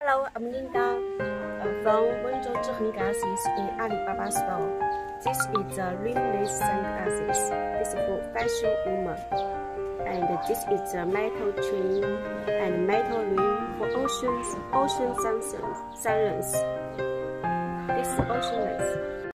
Hello, I'm Linda from Wenzhou Glasses in Alibaba store. This is the rimless sunglasses. This is for fashion woman. And this is the metal trim and metal rim for ocean sunless. This is ocean lens.